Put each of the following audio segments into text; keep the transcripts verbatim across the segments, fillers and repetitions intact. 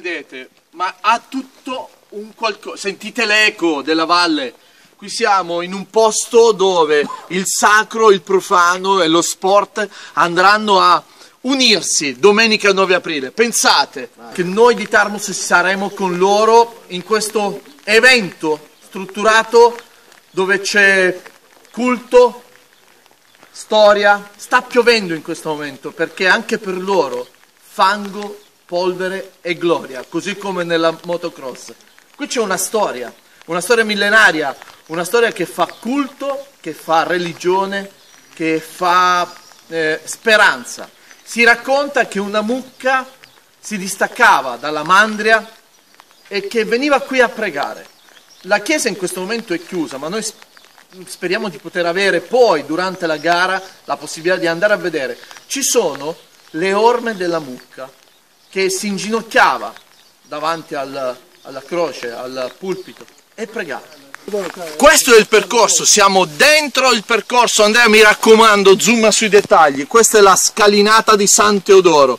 vedete, ma ha tutto un qualcosa. Sentite l'eco della valle. Qui siamo in un posto dove il sacro, il profano e lo sport andranno a unirsi domenica nove aprile. Pensate che noi di Tarmus saremo con loro in questo evento strutturato dove c'è culto, storia. Sta piovendo in questo momento perché anche per loro fango, polvere e gloria, così come nella motocross. Qui c'è una storia, una storia millenaria, una storia che fa culto, che fa religione, che fa eh, speranza. Si racconta che una mucca si distaccava dalla mandria e che veniva qui a pregare. La chiesa in questo momento è chiusa, ma noi speriamo di poter avere poi, durante la gara, la possibilità di andare a vedere. Ci sono le orme della mucca che si inginocchiava davanti al, alla croce, al pulpito e pregava. Questo è il percorso, siamo dentro il percorso. Andrea, mi raccomando, zooma sui dettagli. Questa è la scalinata di San Teodoro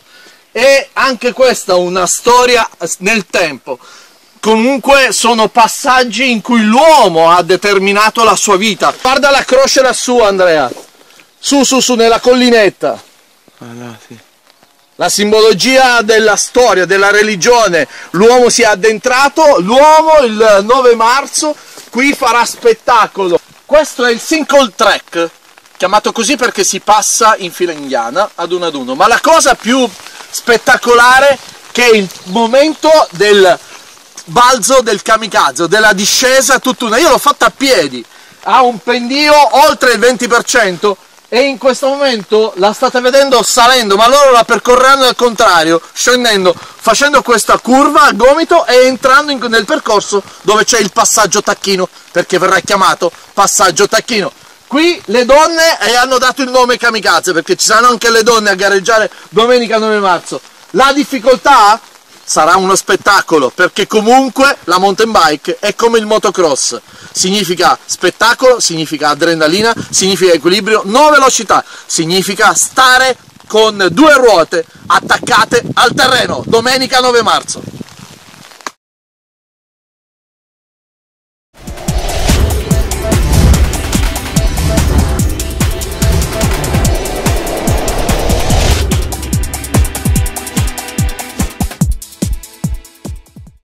e anche questa una storia nel tempo. Comunque sono passaggi in cui l'uomo ha determinato la sua vita. Guarda la croce lassù, Andrea, su su su nella collinetta. Ah, no, sì. La simbologia della storia, della religione. L'uomo si è addentrato, l'uomo il nove marzo qui farà spettacolo. Questo è il single track, chiamato così perché si passa in fila indiana ad uno ad uno. Ma la cosa più spettacolare che è il momento del balzo del kamikaze, della discesa tutt'una. Io l'ho fatta a piedi, ha un pendio oltre il venti per cento e in questo momento la state vedendo salendo, ma loro la percorreranno al contrario, scendendo, facendo questa curva a gomito e entrando in, nel percorso dove c'è il passaggio tacchino, perché verrà chiamato passaggio tacchino. Qui le donne e hanno dato il nome kamikaze perché ci saranno anche le donne a gareggiare domenica nove marzo. La difficoltà sarà uno spettacolo, perché comunque la mountain bike è come il motocross, significa spettacolo, significa adrenalina, significa equilibrio, no velocità, significa stare con due ruote attaccate al terreno, domenica nove marzo.